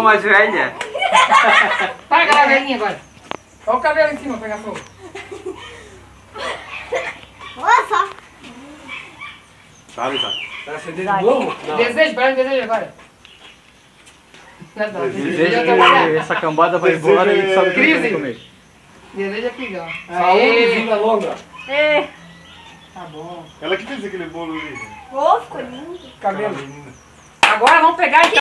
irmã mais velha. Paga a velhinha agora. Olha o cabelo em cima, pegar fogo. Olha só. Sabe, tá? Tá acendendo de novo? Não. Desejo, para desejo agora. Não, Deseja que essa cambada vai embora e sabe o que Crise. vai comer. Desejo é pigão. Saúde e vida longa. É. Tá bom. Ela que fez aquele bolo ali. Ô, ficou lindo. Cabelo. Agora vamos pegar